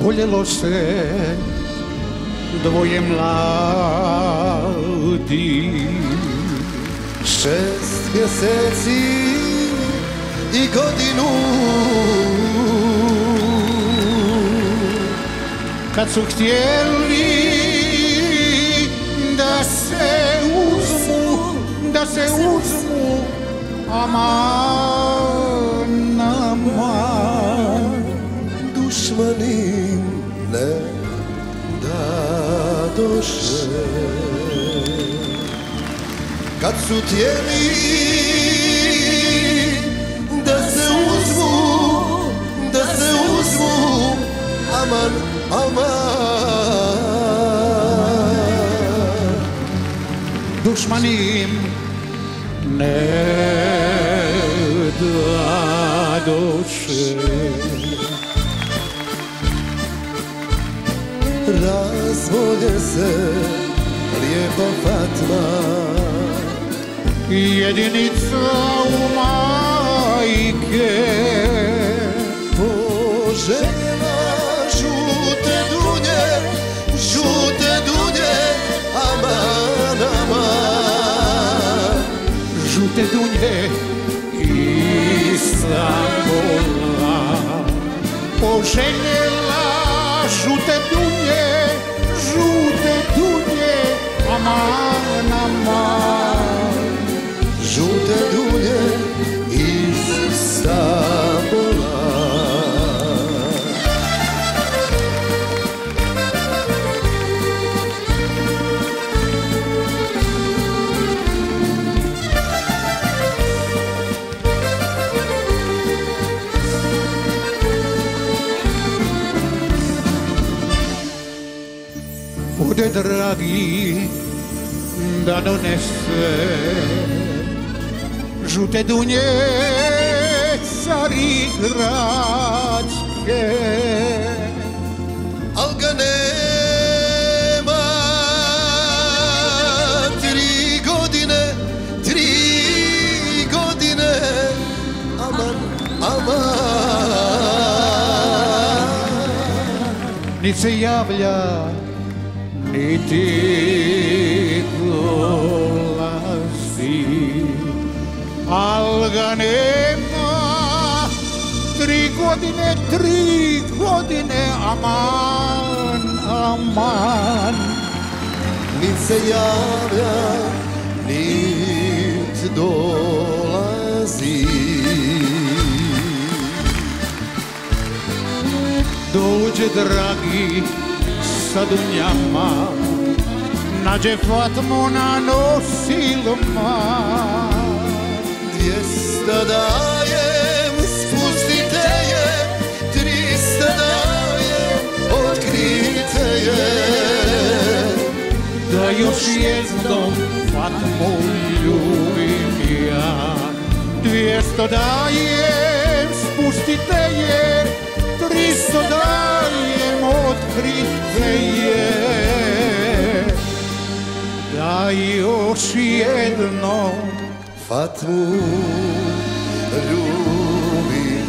voljelo se dvoje mladi. 6 mjeseci i godinu, kad su htjeli da se uzmu, aman, aman, dušmani ne dadoše. Kad su htjeli da se uzmu, aman, aman, dušmani im ne dadoše. razbolje se lijepa Fatma, jedinica u majke, poželjela žute dunje, aman, aman, žute dunje iz Stambula. Poželjela žute dunje, aman, aman, žute dunje iz Stambula. Ode dragi da donese žute dunje Carigradske, Al ga nema 3 godine, aman, aman, nit se javlja niti dolazi, al ga nema 3 godine, aman, aman, nit se javlja, nit dolazi. dođe dragi sa dunjama, nađe Fatmu na nosilima. 200 dajem, spustite je, 300 dajem, otkrite je. Da još jednom Fatmu ljubim ja, 200 dajem, spustite je, 300 dajem, otkrite je. Da još jednom Fatmu ljubim